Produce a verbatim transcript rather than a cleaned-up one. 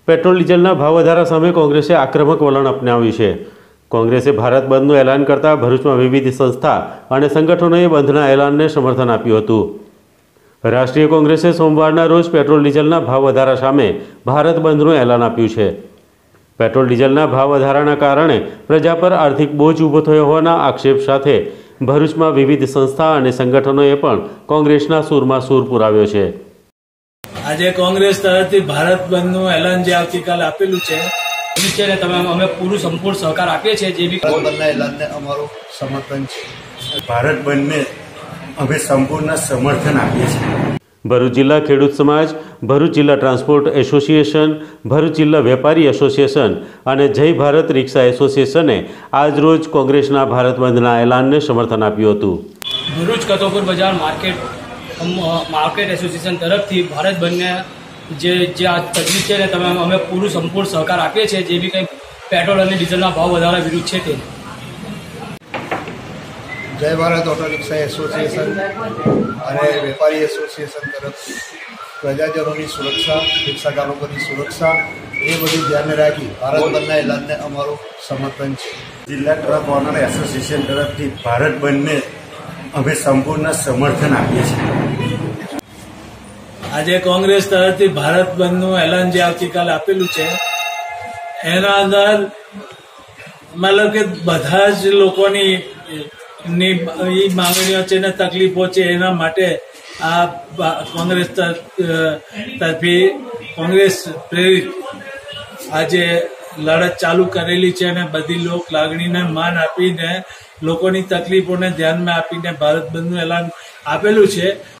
Petrol ડીઝલના ભાવ વધારા સામે કોંગ્રેસે આક્રમક વલણ અપનાવ્યું છે। કોંગ્રેસે ભારત બંધનું એલાન કરતા ભરૂચમાં વિવિધ સંસ્થા અને સંગઠનોએ બંધના એલાનને સમર્થન આપ્યું હતું। રાષ્ટ્રીય કોંગ્રેસે સોમવારના રોજ પેટ્રોલ ડીઝલના ભાવ વધારા સામે ભારત બંધનું એલાન આપ્યું છે। પેટ્રોલ ડીઝલના ભાવ વધારાના કારણે પ્રજા પર આર્થિક બોજ ઊભો થયો હોવાના આક્ષેપ સાથે ભરૂચમાં વિવિધ સંસ્થા અને સંગઠનોએ પણ કોંગ્રેસના સૂરમાં સૂર પુરાવ્યો છે। આજે કોંગ્રેસ તરફથી ભારત બંધનું એલાન જે આવતીકાલે આપેલું છે ને તમે અમે પૂરું સંપૂર્ણ સહકાર આપીએ છીએ। જે બી બંધના એલાનને અમારું સમર્થન છે। ભારત બંધને અમે સંપૂર્ણ સમર્થન આપીએ છીએ। ભરૂચ જિલ્લા ખેડૂત સમાજ, ભરૂચ જિલ્લા ટ્રાન્સપોર્ટ એસોસિએશન, ભરૂચ જિલ્લા વેપારી એસોસિએશન અને જય ભારત રિક્ષા એસોસિએશને આજરોજ કોંગ્રેસના ભારત બંધના એલાનને સમર્થન આપ્યું હતું। ભરૂચ કતોપુર બજાર માર્કેટ માર્કેટ એસોસિએશન તરફથી ભારત બંધને જે જે આ તકલીફ છે ને તમે અમે પૂરું સંપૂર્ણ સહકાર આપીએ છીએ। જે બી કંઈ પેટ્રોલ અને ડીઝલના ભાવ વધારા વિરુદ્ધ છે તે જય ભારત ઓટો રિક્ષા એસોસિએશન અને વેપારી એસોસિએશન તરફથી પ્રજાજનોની સુરક્ષા, રિક્ષા ચાલકોની સુરક્ષા એ બધું ધ્યાને રાખી ભારત બંધના એલાનને અમારું સમર્થન છે। જિલ્લા ટ્રક ઓનર એસોસિએશન તરફથી ભારત બંધને અમે સંપૂર્ણ સમર્થન આપીએ છીએ। આજે કોંગ્રેસ તરફથી ભારત બંધનું એલાન જે આવતીકાલે આપેલું છે એના અંદર મતલબ કે બધા જ લોકોની ની માંગણીઓ છે ને તકલીફો છે એના માટે આ કોંગ્રેસ તરફી કોંગ્રેસ પ્રેરિત આજે લડત ચાલુ કરેલી છે અને બધી લોક લાગણીને માન આપીને લોકોની તકલીફોને ધ્યાનમાં આપીને ભારત બંધનું એલાન આપેલું છે।